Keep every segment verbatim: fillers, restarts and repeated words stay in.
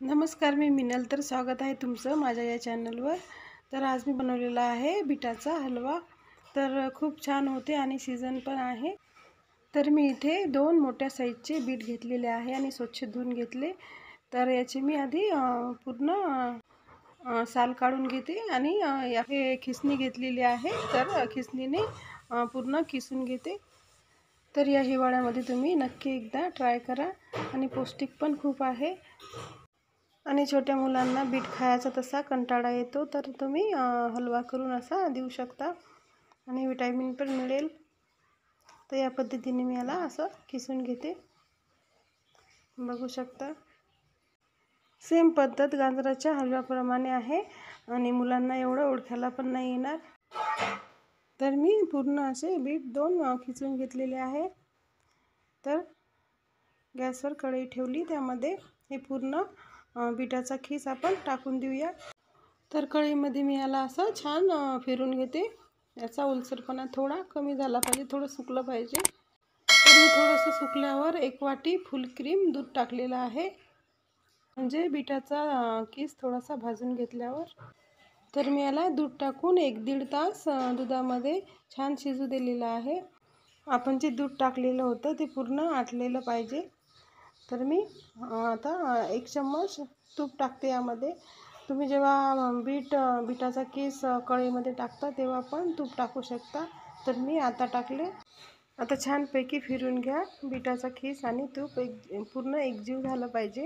नमस्कार, मी मिनल. तर स्वागत आहे तुमचं माझ्या या चॅनलवर. तर आज मी बनवलेला आहे बीटाचा हलवा. तर खूप छान होते आणि सीझन पण आहे. तर मी इथे दोन मोठ्या साईजचे बीट घेतलेले आहे आणि स्वच्छ धुवून घेतले. तर याची मी आधी पूर्ण साल काढून घेते आणि हे खिसणी घेतलेली आहे. तर खिसणीने पूर्ण किसून घेते. तर या हिवाळ्यामध्ये तुम्ही नक्की एकदा ट्राय करा आणि पौष्टिक पण खूप आहे. आणि छोट्या मुलांना बीट खायचा तसा कंटाळा येतो, तर तुम्ही हलवा करून असा देऊ शकता आणि विटॅमिन पण मिळेल. तर या पद्धतीने मी याला असं किसून घेते, बघू शकता. सेम पद्धत गाजराच्या हलव्याप्रमाणे आहे आणि मुलांना एवढं ओळखायला पण नाही येणार. तर मी पूर्ण असे बीट दोन खिसून घेतलेले आहे. तर गॅसवर कढई ठेवली, त्यामध्ये हे पूर्ण बीटाचा खीस आपण टाकून देऊया. तर कढईमध्ये मी याला असं छान फिरून घेते. याचा ओलसरपणा थोडा कमी झाला पाहिजे, थोडं सुकलं पाहिजे. तर मी थोडंसं सुकल्यावर एक वाटी फुल क्रीम दूध टाकलेलं आहे, म्हणजे बीटाचा खीस थोडासा भाजून घेतल्यावर. तर मी याला दूध टाकून एक दीड तास दुधामध्ये छान शिजू दिलेलं आहे. आपण जे दूध टाकलेलं होतं ते पूर्ण आटलेलं पाहिजे. तर मी आता एक चम्मच तूप टाकते यामध्ये. तुम्ही जेव्हा बीट बीटाचा किस कढईमध्ये टाकता तेव्हा पण तूप टाकू शकता. तर मी आता टाकले. आता छानपैकी फिरून घ्या. बीटाचा खीस आणि तूप एक पूर्ण एकजीव झालं पाहिजे.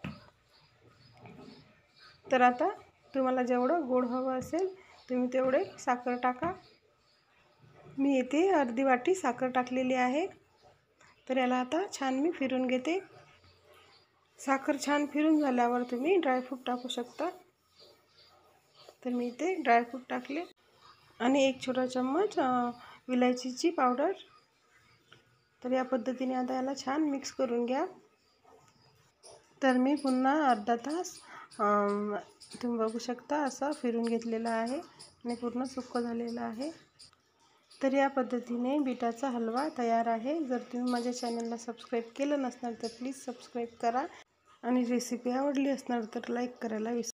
तर आता तुम्हाला जेवढं गोड हवं असेल तुम्ही तेवढे साखर टाका. मी येथे अर्धी वाटी साखर टाकलेली आहे. तर याला आता छान मी फिरून घेते. साखर छान फिरून झाल्यावर तुम्ही ड्रायफ्रूट टाकू शकता. तर मी इथे ड्रायफ्रूट टाकले आणि एक छोटा चम्मच विलायचीची पावडर. तर या पद्धतीने आता याला छान मिक्स करून घ्या. तर मी पुन्हा अर्धा तास तुम्ही बघू शकता असं फिरून घेतलेलं आहे आणि पूर्ण सुक्क झालेलं आहे. तर या पद्धतीने बीटाचा हलवा तयार आहे. जर तुम्ही माझ्या चॅनलला सबस्क्राईब केलं नसणार तर प्लीज सबस्क्राईब करा आणि रेसिपी आवडली असणार तर लाईक करायला विसरू